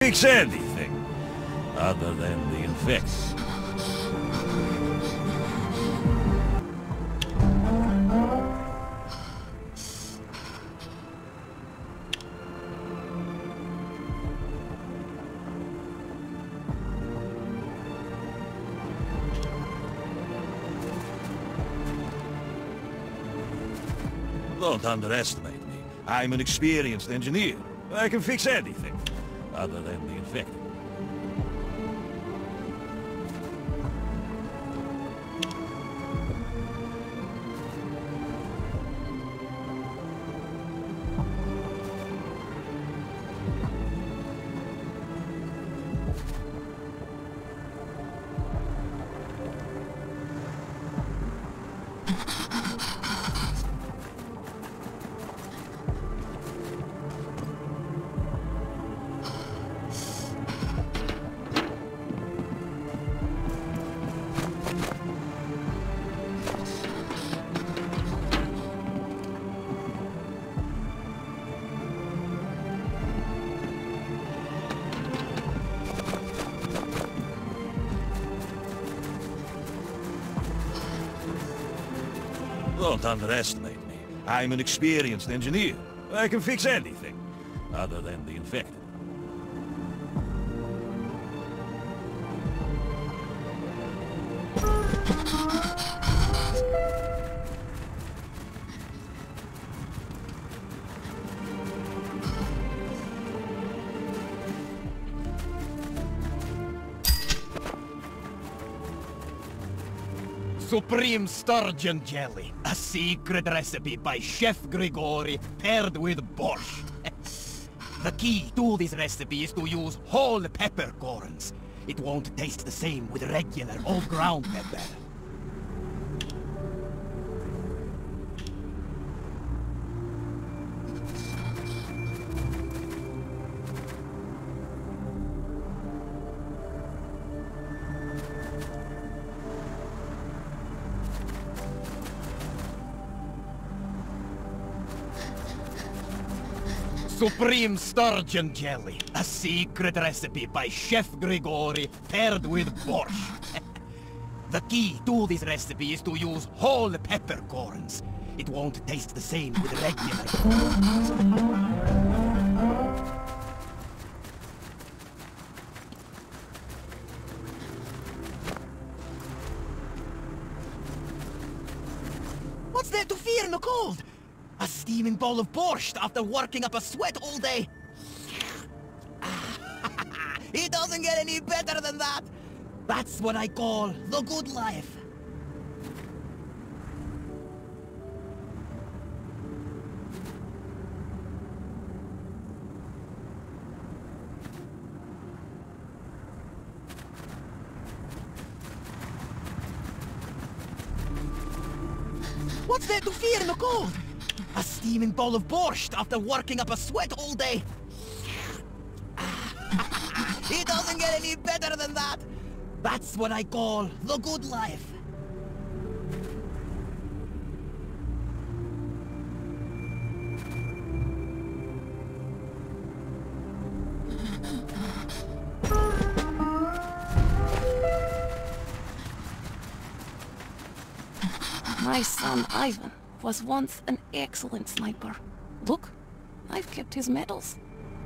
fix anything other than the infected. Don't underestimate me. I'm an experienced engineer. I can fix anything other than the infected. Don't underestimate me. I'm an experienced engineer. I can fix anything other than the infected. Supreme Sturgeon Jelly, a secret recipe by Chef Grigori paired with borscht. The key to this recipe is to use whole peppercorns. It won't taste the same with regular old ground pepper. Supreme Sturgeon Jelly, a secret recipe by Chef Grigori paired with borscht. The key to this recipe is to use whole peppercorns. It won't taste the same with regular. What's there to fear in the cold? A steaming bowl of borscht after working up a sweat all day. It doesn't get any better than that. That's what I call the good life. What's there to fear in the cold? A steaming bowl of borscht after working up a sweat all day. It doesn't get any better than that. That's what I call the good life. My son Ivan was once an excellent sniper. Look, I've kept his medals.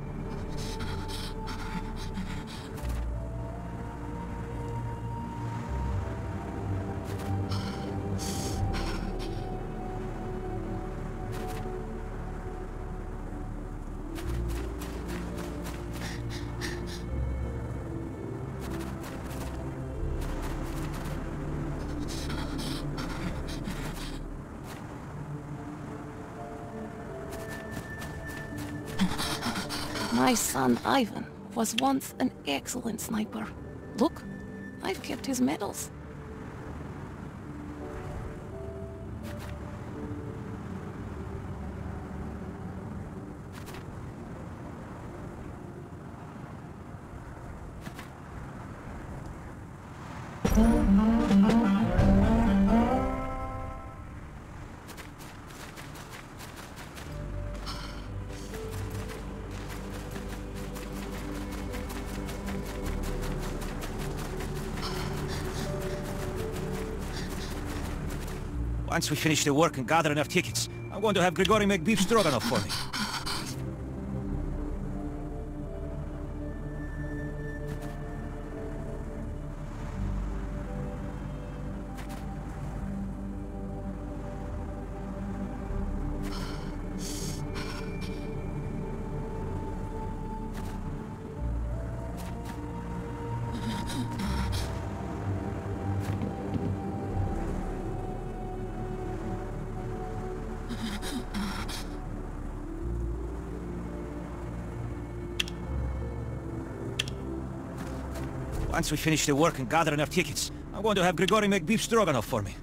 My son Ivan was once an excellent sniper. Look, I've kept his medals. Once we finish the work and gather enough tickets, I'm going to have Grigori make beef stroganoff for me. Once we finish the work and gather enough tickets, I'm going to have Grigori make beef stroganoff for me.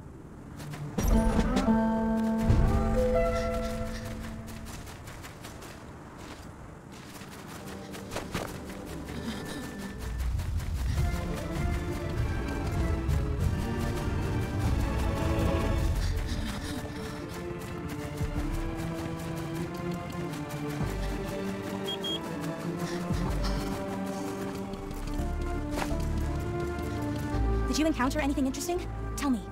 Did you encounter anything interesting? Tell me.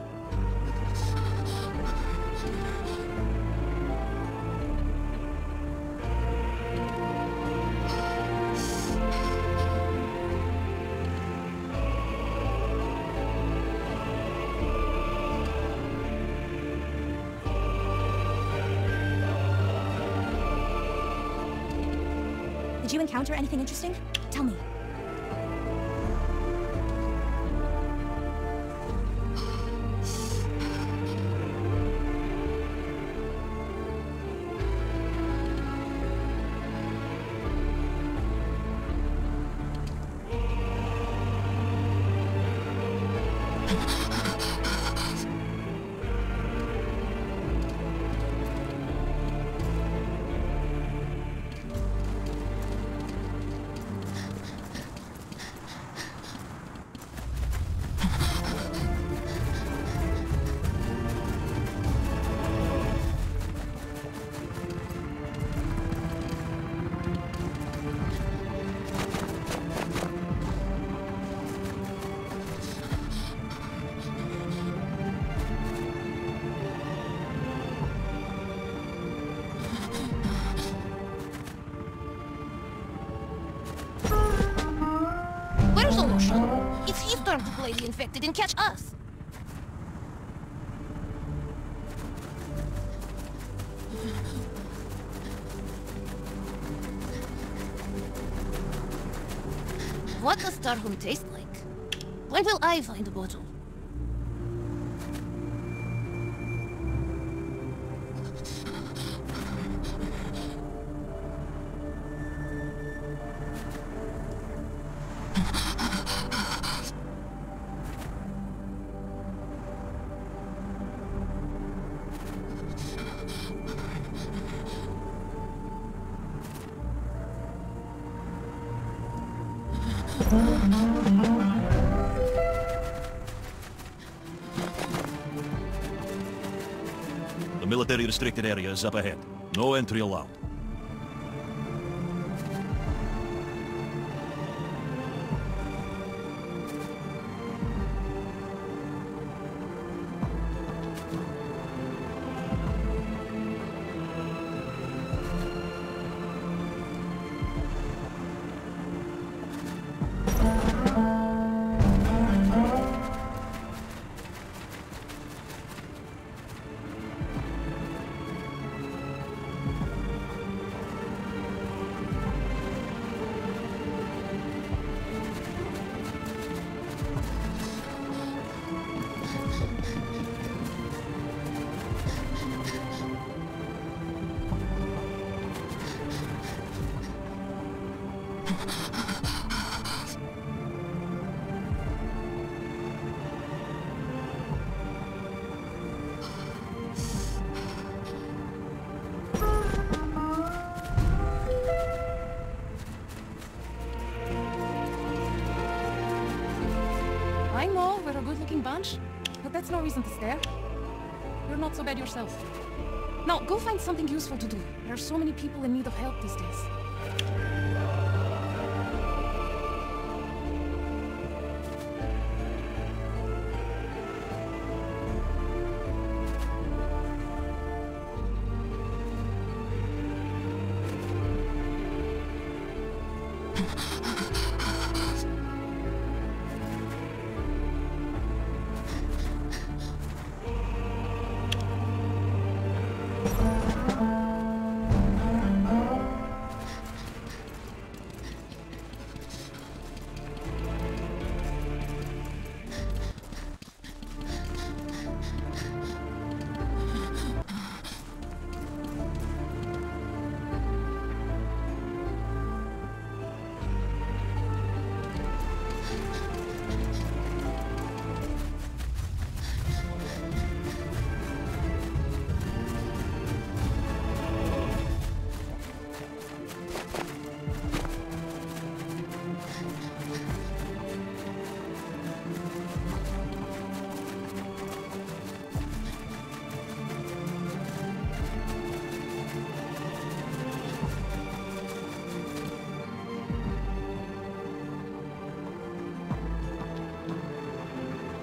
Did you encounter anything interesting? Tell me. Where's Olosho? It's his turn to play the infected and catch us. What does Tarhun taste like? When will I find a bottle? The military restricted area is up ahead. No entry allowed. I know we're a good-looking bunch, but that's no reason to stare. You're not so bad yourself. Now, go find something useful to do. There are so many people in need of help these days.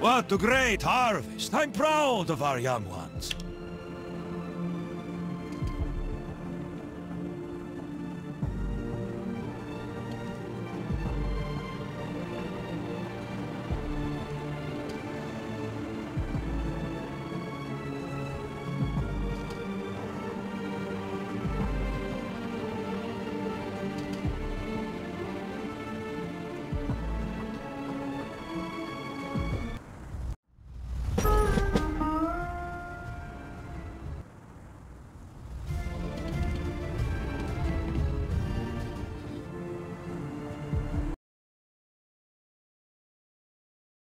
What a great harvest! I'm proud of our young one.